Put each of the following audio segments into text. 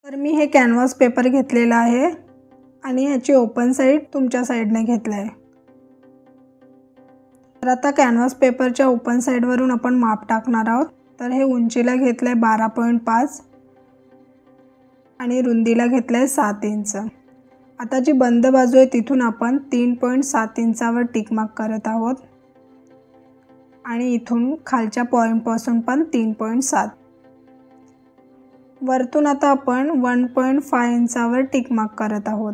तर मी हे canvas paper घेतलेला आहे आणि ह्याची ओपन साइड तुमच्या साइडने घेतला आहे। तर आता कॅनव्हास पेपरच्या ओपन साइडवरून आपण माप टाकणार आहोत। तर हे उंचीला घेतलंय 12.5 आणि रुंदीला घेतलंय 7 इंच। आता जी बंद बाजू आहे तिथून आपण 3.7 इंचावर टिक मार्क करत आहोत आणि इथून खालच्या पॉइंट पासून पण 3.7। वरतून आता आपण 1.5 इंचावर टिक मार्क करत आहोत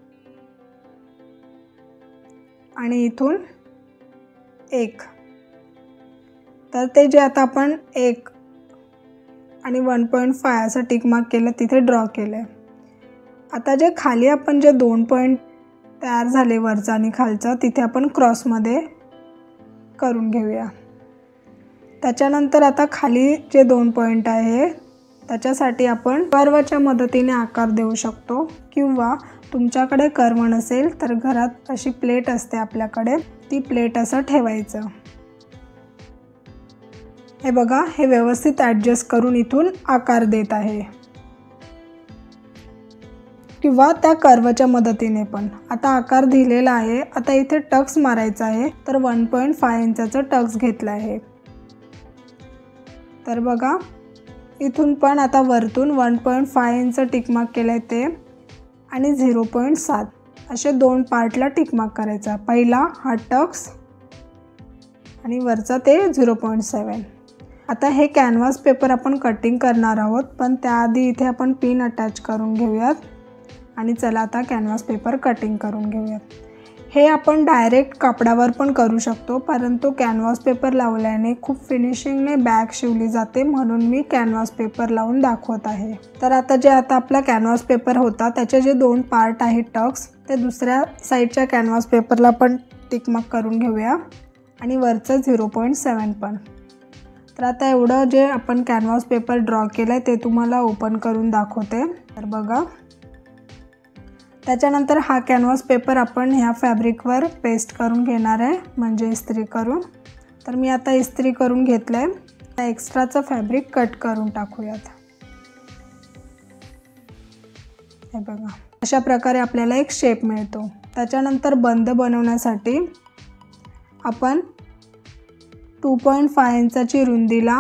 आणि इथून 1। तर ते जे आता आपण 1 आणि 1.5 असं टिक मार्क केलं तिथे ड्रॉ केलंय। आता जे खाली आपण जे 2 पॉइंट तयार झाले वरचा आणि खालचा तिथे आपण क्रॉस मध्ये करून घेऊया। त्याच्यानंतर आता खाली जे 2 पॉइंट आहे त्याच्यासाठी आपण कर्वच्या मदतीने आकार देऊ शकतो किंवा तुमच्याकडे कर्व नसेल तर घरात अशी प्लेट असते आपल्याकडे, ती प्लेट असं ठेवायचं। हे बघा, हे व्यवस्थित ॲडजस्ट करून इथून आकार देत आहे किंवा त्या कर्वच्या मदतीने पण। आता आकार दिलेला आहे, आता इथे टक्स मारायचा आहे। तर 1.5 इंचाचा टक्स घेतला आहे। तर बघा, इथून पण आता वरतून 1.5 इंच टिक मार्क केलंय ते आणि 0.7 असे 2 पार्टला टिक मार्क करायचा। पहिला हा टक्स आणि वरचा ते 0.7। आता हे कॅनव्हास पेपर आपण कटिंग करणार आहोत, पण त्याआधी इथे आपण पिन अटॅच करून घेऊयात आणि चला आता कॅनव्हास पेपर कटिंग करून घेऊयात। हे आपण डायरेक्ट कापडावर पण करू शकतो, परंतु कॅनव्हास पेपर लावल्याने खूप फिनिशिंगने बॅग शिवली जाते, म्हणून मी कॅनव्हास पेपर लावून दाखवत आहे। तर आता आपला कॅनव्हास पेपर होता त्याचे जे 2 पार्ट आहेत टक्स, ते दुसऱ्या साईडच्या कॅनव्हास पेपरला पण टिक मार्क करून घेऊया आणि वरचं 0.7 पण। तर आता एवढं जे आपण कॅनव्हास पेपर ड्रॉ केलंय ते तुम्हाला ओपन करून दाखवते। तर बघा, त्याच्यानंतर हा कॅनव्हास पेपर आपण ह्या फॅब्रिकवर पेस्ट करून घेणार आहे, म्हणजे इस्त्री करून। तर मी आता इस्त्री करून घेतलंय। आता एक्स्ट्राचं फॅब्रिक कट करून टाकूयात। हे बघा, अशा प्रकारे आपल्याला एक शेप मिळतो। त्याच्यानंतर बंद बनवण्यासाठी आपण 2.5 इंचाची रुंदीला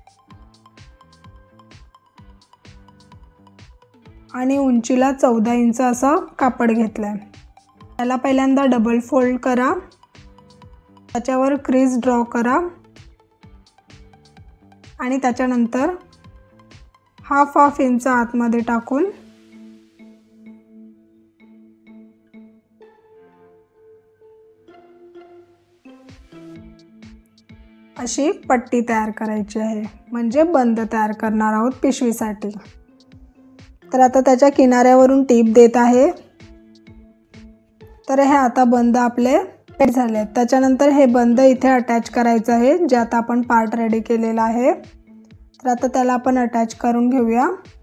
आणि उंचीला 14 इंच असं कापड घेतलंय। त्याला पहिल्यांदा डबल फोल्ड करा, त्याच्यावर क्रीज ड्रॉ करा आणि त्याच्यानंतर 1/2 इंच आतमध्ये टाकून अशी पट्टी तयार करायची आहे, म्हणजे बंद तयार करणार आहोत पिशवीसाठी। तर आता त्याच्या किनाऱ्यावरून टीप देत आहे। तर हे आता बंद आपले सेट झाले। त्याच्यानंतर हे बंद इथे अटॅच करायचं आहे, जे आता आपण पार्ट रेडी केलेला आहे। तर आता त्याला आपण अटॅच करून घेऊया।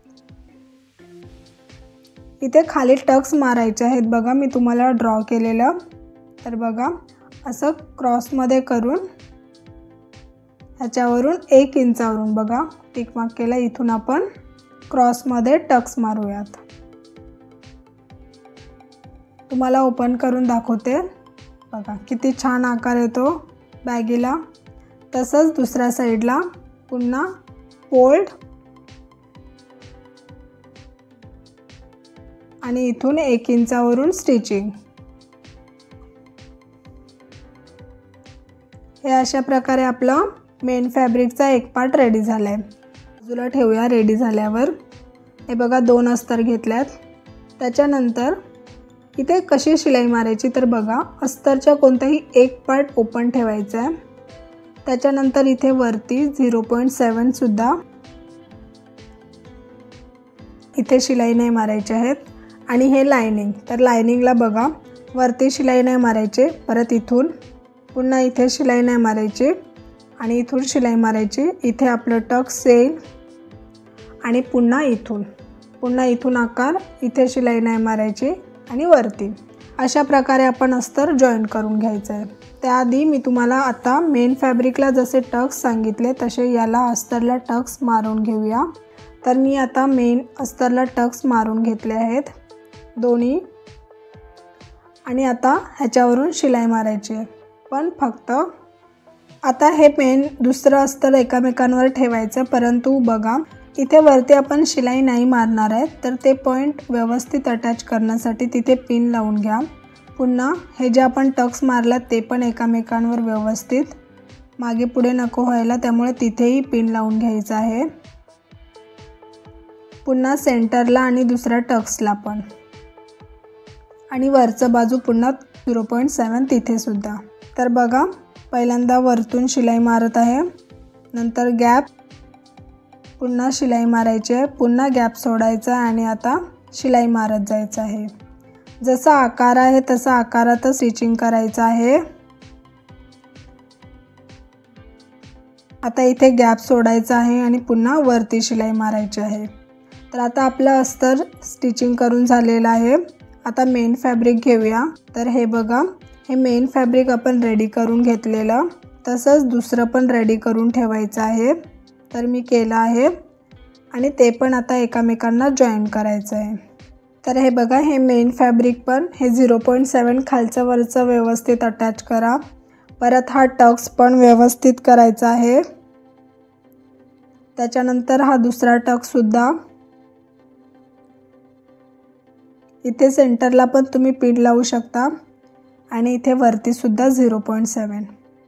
इथे खाली टक्स मारायचे आहेत, बघा मी तुम्हाला ड्रॉ केलेलं। तर बघा, असं क्रॉसमध्ये करून ह्याच्यावरून 1 इंचावरून बघा टिक मार्क केला, इथून आपण क्रॉसमध्ये टक्स मारूयात। तुम्हाला ओपन करून दाखवते, बघा किती छान आकार येतो बॅगीला। तसंच दुसऱ्या साईडला पुन्हा फोल्ड आणि इथून 1 इंचावरून स्टिचिंग। हे अशा प्रकारे आपलं मेन फॅब्रिकचा एक पार्ट रेडी झालाय। बाजूला ठेवूया रेडी झाल्यावर। हे बघा, 2 अस्तर घेतल्यात। त्याच्यानंतर इथे कशी शिलाई मारायची, तर बघा, अस्तरच्या कोणताही एक पार्ट ओपन ठेवायचा आहे। त्याच्यानंतर इथे वरती 0.7 सुद्धा इथे शिलाई नाही मारायची आहेत। आणि हे लाइनिंग, तर लाइनिंगला बघा वरती शिलाई नाही मारायची, परत इथून पुन्हा इथे शिलाई नाही मारायची आणि इथून शिलाई मारायची। इथे आपलं टक्स येईल आणि पुन्हा इथून आकार, इथे शिलाई नाही मारायची आणि वरती। अशा प्रकारे आपण अस्तर जॉईन करून घ्यायचं आहे। त्याआधी मी तुम्हाला आता मेन फॅब्रिकला जसे टक्स सांगितले तसे याला अस्तरला टक्स मारून घेऊया। तर मी आता मेन अस्तरला टक्स मारून घेतले आहेत दोन्ही आणि आता ह्याच्यावरून शिलाई मारायची आहे। पण फक्त आता हे मेन दुसरं अस्तर एकामेकांवर ठेवायचं, परंतु बघा इथे वरती आपण शिलाई नाही मारणार आहे, तर ते पॉइंट व्यवस्थित अटॅच करण्यासाठी तिथे पिन लावून घ्या। पुन्हा हे जे आपण टक्स मारला ते पण एकामेकांवर व्यवस्थित मागे पुढे नको व्हायला, त्यामुळे तिथेही पिन लावून घ्यायचं आहे। पुन्हा सेंटरला आणि दुसऱ्या टक्सला पण, आणि वरचं बाजू पुन्हा 0.7 तिथे सुद्धा। तर बघा पहिल्यांदा वरतून शिलाई मारत आहे, नंतर गॅप, पुन्हा शिलाई मारायची आहे, पुन्हा गॅप सोडायचा आणि आता शिलाई मारत जायचं आहे। जसा आकार आहे तसा आकारात स्टिचिंग करायचं आहे। आता इथे गॅप सोडायचा आहे आणि पुन्हा वरती शिलाई मारायची आहे। तर आता आपलं अस्तर स्टिचिंग करून झालेलं आहे। आता मेन फॅब्रिक घेऊया। तर हे बघा, हे मेन फॅब्रिक आपण रेडी करून घेतलेलं, तसंच दुसरं पण रेडी करून ठेवायचं आहे। तर मी केलं आहे आणि ते पण आता एकामेकांना जॉईन करायचं आहे। तर हे बघा, हे मेन फॅब्रिक पण हे 0.7 खालचं वरचं व्यवस्थित अटॅच करा। परत हा टक्स पण व्यवस्थित करायचा आहे। त्याच्यानंतर हा दुसरा टक्स सुद्धा, इथे सेंटरला पण तुम्ही पिन लावू शकता आणि इथे वरती सुद्धा 0.7।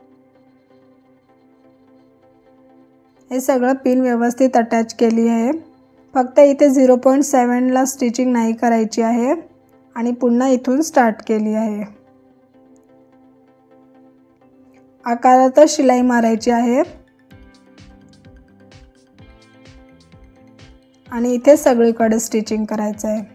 हे सगळं पिन व्यवस्थित अटॅच केली आहे। फक्त इथे 0.7 ला स्टिचिंग नाही करायची आहे आणि पुन्हा इथून स्टार्ट केली आहे। आकारातच शिलाई मारायची आहे आणि इथे सगळीकडे स्टिचिंग करायचं आहे।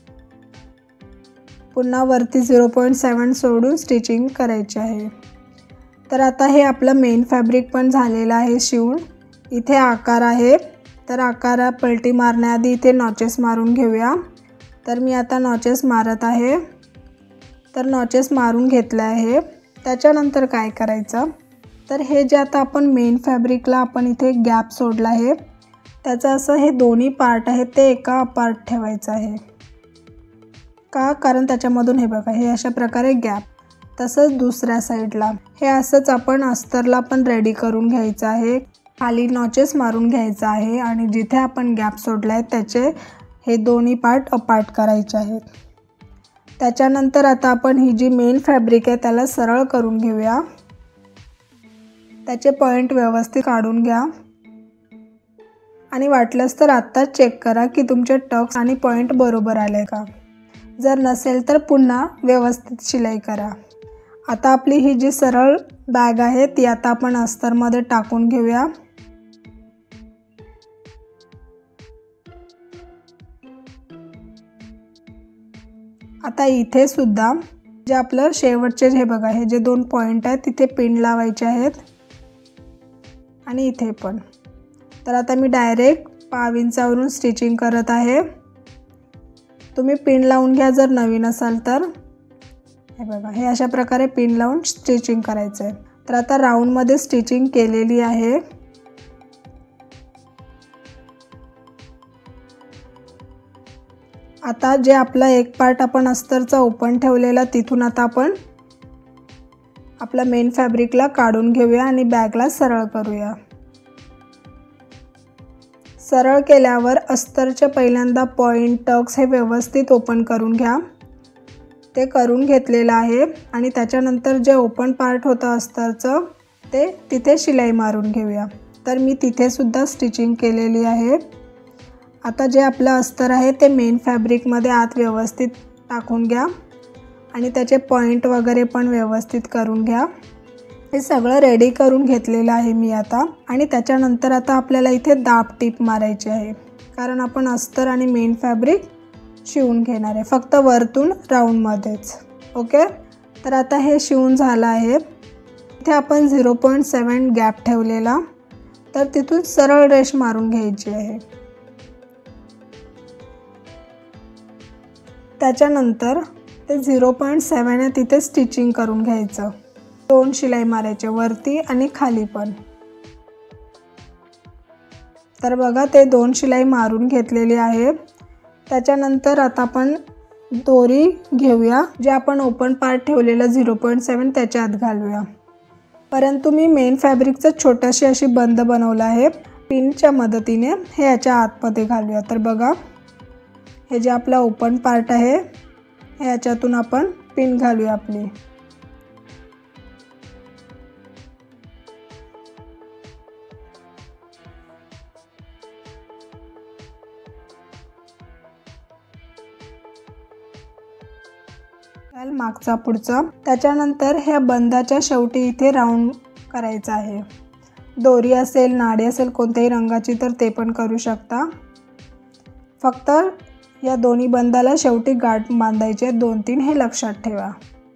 पुन्हा वरती 0.7 सोडून स्टिचिंग करायची आहे। तर आता हे आपलं मेन फॅब्रिक पण झालेलं आहे शिवून। इथे आकार आहे, तर आकारा पलटी मारण्याआधी इथे नॉचेस मारून घेऊया। तर मी आता नॉचेस मारत आहे। तर नॉचेस मारून घेतले आहे। त्याच्यानंतर काय करायचं, तर हे जे आता आपण मेन फॅब्रिकला आपण इथे गॅप सोडला आहे, त्याचं असं हे दोन्ही पार्ट आहेत ते एका पार्ट ठेवायचं आहे। का, कारण त्याच्यामधून हे बघा हे अशा प्रकारे गॅप, तसंच दुसऱ्या साईडला हे असंच आपण अस्तरला पण रेडी करून घ्यायचं आहे। खाली नॉचेस मारून घ्यायचं आहे आणि जिथे आपण गॅप सोडला आहे त्याचे हे दोन्ही पार्ट अपार्ट करायचे आहेत। त्याच्यानंतर आता आपण ही जी मेन फॅब्रिक आहे त्याला सरळ करून घेऊया। त्याचे पॉइंट व्यवस्थित काढून घ्या आणि वाटलंच तर आत्ताच चेक करा की तुमचे टक्स आणि पॉइंट बरोबर आले का। जर नसेल तर पुन्हा व्यवस्थित शिलाई करा। आता आपली ही जी सरळ बॅग आहे ती आता आपण अस्तरमध्ये टाकून घेऊया। आता इथे सुद्धा जे आपलं शेवटचे हे बघा हे जे दोन पॉइंट आहेत तिथे पिन लावायचे आहेत आणि इथे पण। तर आता मी डायरेक्ट 5 इंचावरून स्टिचिंग करत आहे। तुम्ही पिन लावून घ्या जर नवीन असाल तर। हे बघा हे अशा प्रकारे पिन लावून स्टिचिंग करायचं आहे। तर आता राऊंडमध्ये स्टिचिंग केलेली आहे। आता जे आपला एक पार्ट आपण अस्तरचा ओपन ठेवलेला तिथून आता आपण आपला मेन फॅब्रिकला काढून घेऊया आणि बॅगला सरळ करूया। सरळ केल्यावर अस्तरचे पहिल्यांदा पॉइंट टक्स हे व्यवस्थित ओपन करून घ्या। ते करून घेतलेलं आहे आणि त्याच्यानंतर जे ओपन पार्ट होतं अस्तरचं ते तिथे शिलाई मारून घेऊया। तर मी तिथे सुद्धा स्टिचिंग केलेली आहे। आता जे आपलं अस्तर आहे ते मेन फॅब्रिकमध्ये आत व्यवस्थित टाकून घ्या आणि त्याचे पॉइंट वगैरे पण व्यवस्थित करून घ्या। हे सगळं रेडी करून घेतलेलं आहे मी आता। आणि त्याच्यानंतर आता आपल्याला इथे दाब टीप मारायची आहे, कारण आपण अस्तर आणि मेन फॅब्रिक शिवून घेणार आहे, फक्त वरतून राऊंडमध्येच। ओके, तर आता हे शिवून झालं आहे। इथे आपण 0.7 गॅप ठेवलेला, तर तिथून सरळ रेष मारून घ्यायची आहे। त्याच्यानंतर ते 0.7 आहे तिथे स्टिचिंग करून घ्यायचं। 2 शिलाई मारायचे वरती आणि खाली पण। तर बघा ते 2 शिलाई मारून घेतलेली आहे। त्याच्यानंतर आता आपण दोरी घेऊया, जे आपण ओपन पार्ट ठेवलेला 0.7 त्याच्या आत घालूया। परंतु मी मेन फॅब्रिकचं छोटीशी अशी बंद बनवला आहे पिनच्या मदतीने, हे याच्या आतमध्ये घालूया। तर बघा हे जे आपला ओपन पार्ट आहे हे याच्यातून आपण पिन घालूया आपली। मागचा पुढचा, त्याच्यानंतर ह्या बंदाच्या शेवटी इथे राऊंड करायचा आहे। दोरी असेल, नाडी असेल कोणत्याही रंगाची तर ते पण करू शकता। फक्त या दोन्ही बंदाला शेवटी गाठ बांधायचे 2-3 हे लक्षात ठेवा।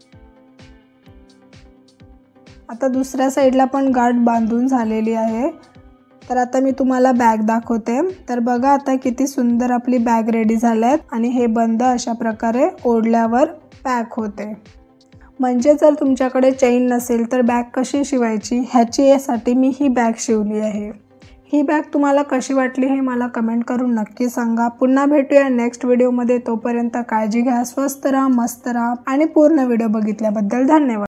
आता दुसऱ्या साईडला पण गाठ बांधून झालेली आहे। तर आता मी तुम्हाला बॅग दाखवते। तर बघा आता किती सुंदर आपली बॅग रेडी झाल्यात आणि हे बंद अशा प्रकारे ओढल्यावर पॅक होते। म्हणजे जर तुमच्याकडे चेन नसेल तर बॅग कशी शिवायची ह्यासाठी मी ही बॅग शिवली आहे। ही बॅग तुम्हाला कशी वाटली हे मला कमेंट करून नक्की सांगा। पुन्हा भेटूया नेक्स्ट व्हिडिओमध्ये। तोपर्यंत काळजी घ्या, स्वस्त राहा, मस्त राहा आणि पूर्ण व्हिडिओ बघितल्याबद्दल धन्यवाद।